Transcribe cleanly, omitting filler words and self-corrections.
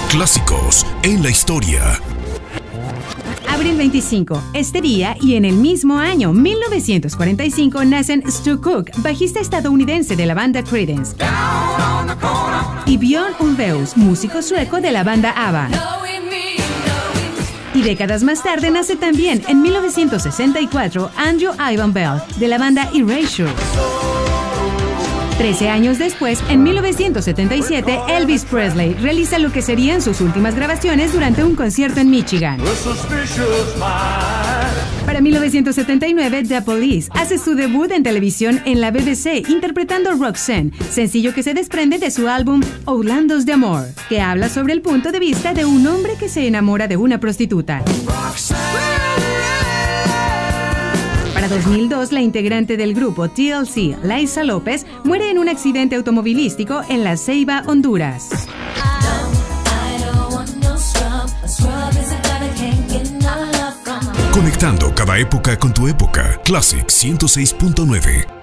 Clásicos en la historia. Abril 25. Este día y en el mismo año, 1945, nacen Stu Cook, bajista estadounidense de la banda Creedence, y Björn Ulvaeus, músico sueco de la banda ABBA. Y décadas más tarde nace también, en 1964, Andrew Ivan Bell, de la banda Erasure. 13 años después, en 1977, Elvis Presley realiza lo que serían sus últimas grabaciones durante un concierto en Michigan. Para 1979, The Police hace su debut en televisión en la BBC interpretando Roxanne, sencillo que se desprende de su álbum Orlandos de Amor, que habla sobre el punto de vista de un hombre que se enamora de una prostituta. Para 2002, la integrante del grupo TLC, Liza López, muere en un accidente automovilístico en La Ceiba, Honduras. Conectando cada época con tu época. Classic 106.9.